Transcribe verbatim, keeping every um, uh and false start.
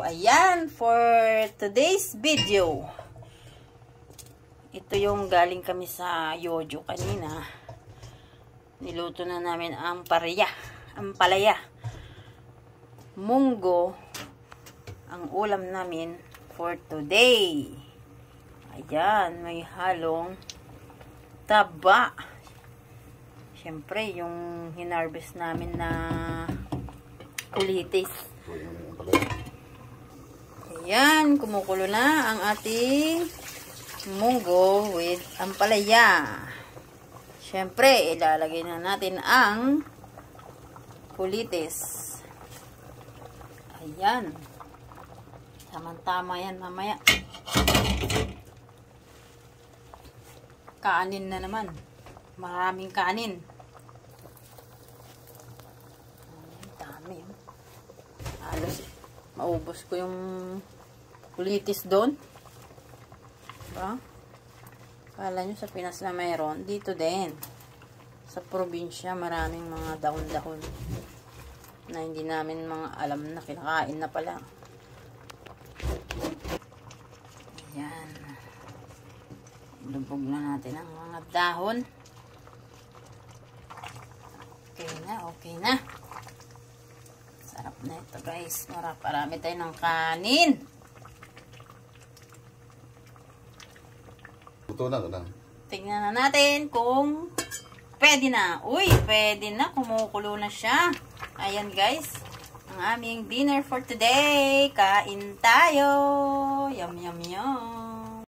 ayan, for today's video. Ito yung galing kami sa Yojo kanina. Niluto na namin ang pareya, ang palaya. Munggo ang ulam namin for today. Ayan, may halong taba. Siyempre, yung hinarvest namin na kulitis. Ayan, kumukulo na ang ating munggo with ampalaya. Siyempre, ilalagay na natin ang kulitis. Ayan. Tama-tama yan mamaya. Kanin na naman. Maraming kanin. Ayan, dami. Halos maubos ko yung kulitis doon. Diba? Kala nyo sa Pinas na mayroon. Dito din. Sa probinsya, maraming mga dahon-dahon na hindi namin mga alam na kinakain na pala. Ayan. Lubog na natin ang mga dahon. Okay na, okay na. Sarap na ito guys. Marami tayo ng kanin. Ito na, ito na. Tingnan na natin kung pwede na. Uy, pwede na. Kumukulo na siya. Ayan guys. Ang aming dinner for today. Kain tayo. Yum, yum, yum.